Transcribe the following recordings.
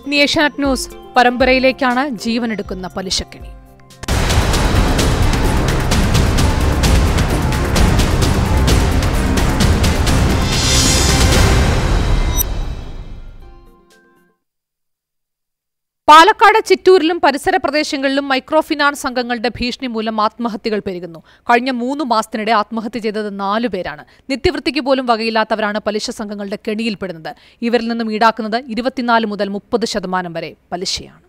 ഇനി ഏഷ്യാനെറ്റ് ന്യൂസ് പരമ്പരയിലേക്കാണ് ജീവനെടുക്കുന്ന പലിശക്കെണി. പാലക്കാട് ചിറ്റൂരിലും പരിസര പ്രദേശങ്ങളിലും മൈക്രോ ഫിനാൻസ് സംഘങ്ങളുടെ ഭീഷണി മൂലം ആത്മഹത്യകൾ പെരുകുന്നു. കഴിഞ്ഞ 3 മാസത്തിനിടെ ആത്മഹത്യ ചെയ്തത് 4 പേരാണ്. നിത്യവൃത്തിക്ക് പോലും വകയില്ലാത്തവരാണ് പലിശ സംഘങ്ങളുടെ കെണിയിൽപ്പെടുന്നത്. ഇവരിൽ നിന്നും ഈടാക്കുന്നത് 24 മുതൽ 30% വരെ പലിശയാണ്.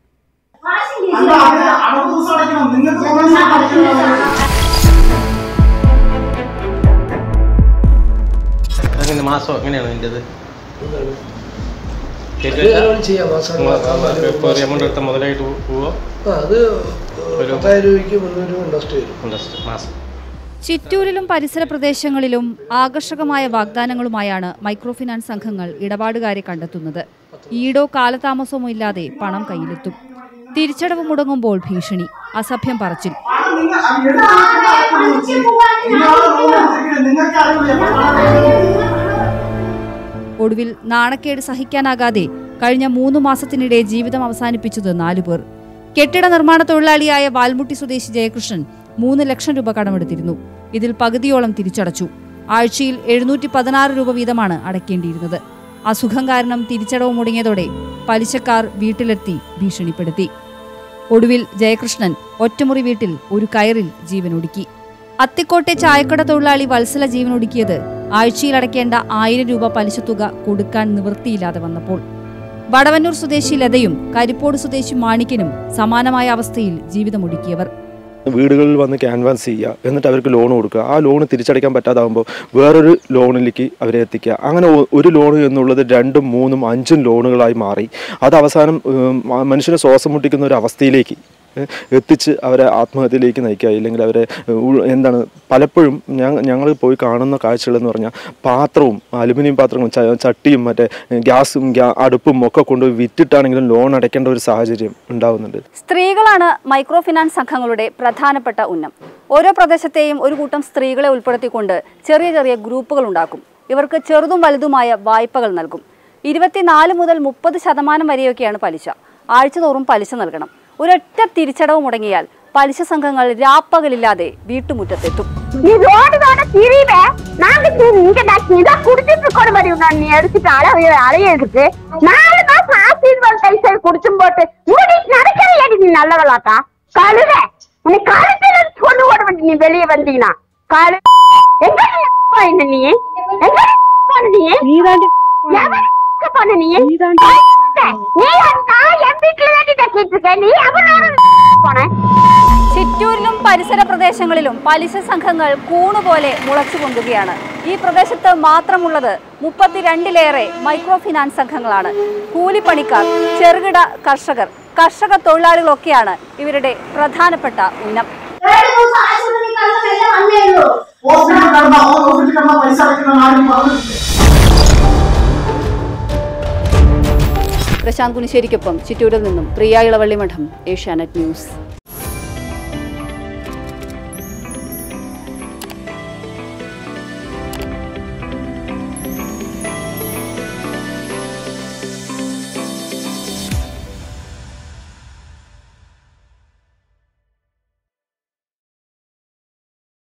ചിറ്റൂരിലും പരിസര പ്രദേശങ്ങളിലും ആകർഷകമായ വാഗ്ദാനങ്ങളുമായാണ് മൈക്രോ ഫിനാൻസ് സംഘങ്ങൾ ഇടപാടുകാരെ കണ്ടെത്തുന്നത്. ഈടോ കാലതാമസമോ ഇല്ലാതെ പണം കയ്യിലെത്തും. തിരിച്ചടവ് മുടങ്ങുമ്പോൾ ഭീഷണി, അസഭ്യം പറച്ചിൽ. ഒടുവിൽ നാണക്കേട് സഹിക്കാനാകാതെ കഴിഞ്ഞ 3 മാസത്തിനിടെ ജീവിതം അവസാനിപ്പിച്ചത് 4 പേർ. കെട്ടിട നിർമ്മാണ തൊഴിലാളിയായ വാൽമുട്ടി സ്വദേശി ജയകൃഷ്ണൻ 3 ലക്ഷം രൂപ കടമെടുത്തിരുന്നു. ഇതിൽ പകുതിയോളം തിരിച്ചടച്ചു. ആഴ്ചയിൽ 716 രൂപ വീതമാണ് അടയ്ക്കേണ്ടിയിരുന്നത്. അസുഖം കാരണം തിരിച്ചടവ് മുടങ്ങിയതോടെ പലിശക്കാർ വീട്ടിലെത്തി ഭീഷണിപ്പെടുത്തി. ഒടുവിൽ ജയകൃഷ്ണൻ ഒറ്റമുറി വീട്ടിൽ ഒരു കയറിൽ ജീവനൊടുക്കി. അത്തിക്കോട്ടെ ചായക്കട തൊഴിലാളി വത്സല ജീവനൊടുക്കിയത് ആഴ്ചയിൽ അടയ്ക്കേണ്ട 1000 രൂപ പലിശ തുക കൊടുക്കാൻ നിവൃത്തിയില്ലാതെ വന്നപ്പോൾ. വടവന്നൂർ സ്വദേശി ലതയും കരിപ്പോട് സ്വദേശി മാണിക്കനും സമാനമായ അവസ്ഥയിൽ ജീവിതമൊടുക്കിയവർ. വീടുകളിൽ വന്ന് ക്യാൻവാസ് ചെയ്യുക, എന്നിട്ട് അവർക്ക് ലോൺ കൊടുക്കുക. ആ ലോൺ തിരിച്ചടയ്ക്കാൻ പറ്റാതാകുമ്പോൾ വേറൊരു ലോണിലേക്ക് അവരെ എത്തിക്കുക. അങ്ങനെ ഒരു ലോൺ എന്നുള്ളത് 2, 3, 5 ലോണുകളായി മാറി. അത് അവസാനം മനുഷ്യനെ ശ്വാസം മുട്ടിക്കുന്ന ഒരു അവസ്ഥയിലേക്ക് എത്തിച്ച് അവരെ ആത്മഹത്യയിലേക്ക് നയിക്കുക. ഇല്ലെങ്കിൽ അവരെ പലപ്പോഴും ഞങ്ങൾ പോയി കാണുന്ന കാഴ്ചകളെന്ന് പറഞ്ഞാൽ പാത്രവും അലുമിനിയം പാത്രങ്ങളും ചട്ടിയും മറ്റേ ഗ്യാസും അടുപ്പും ഒക്കെ കൊണ്ടുപോയി വിറ്റിട്ടാണെങ്കിലും ലോൺ അടയ്ക്കേണ്ട ഒരു സാഹചര്യം ഉണ്ടാകുന്നുണ്ട്. സ്ത്രീകളാണ് മൈക്രോ ഫിനാൻസ് സംഘങ്ങളുടെ പ്രധാനപ്പെട്ട ഉന്നം. ഓരോ പ്രദേശത്തെയും ഒരു കൂട്ടം സ്ത്രീകളെ ഉൾപ്പെടുത്തിക്കൊണ്ട് ചെറിയ ചെറിയ ഗ്രൂപ്പുകൾ ഉണ്ടാക്കും. ഇവർക്ക് ചെറുതും വലുതുമായ വായ്പകൾ നൽകും. 24 മുതൽ 30% വരെയൊക്കെയാണ് പലിശ. ആഴ്ചതോറും പലിശ നൽകണം. ഒരൊറ്റ തിരിച്ചടവ് മുടങ്ങിയാൽ പലിശ സംഘങ്ങൾ രാപ്പകലില്ലാതെ വീട്ടുമുറ്റത്തെത്തും. ചിറ്റൂരിലും പരിസര പ്രദേശങ്ങളിലും പലിശ സംഘങ്ങൾ കൂണുപോലെ മുളച്ചു പൊന്തുകയാണ്. ഈ പ്രദേശത്ത് മാത്രമുള്ളത് 32ലേറെ മൈക്രോ ഫിനാൻസ് സംഘങ്ങളാണ്. കൂലിപ്പണിക്കാർ, ചെറുകിട കർഷകർ, കർഷക തൊഴിലാളികളൊക്കെയാണ് ഇവരുടെ പ്രധാനപ്പെട്ട ഉന്നം. പ്രശാന്ത് കുനിശ്ശേരിക്കൊപ്പം ചിറ്റൂരിൽ നിന്നും പ്രിയ ഇളവള്ളിമഠം, ഏഷ്യാനെറ്റ് ന്യൂസ്.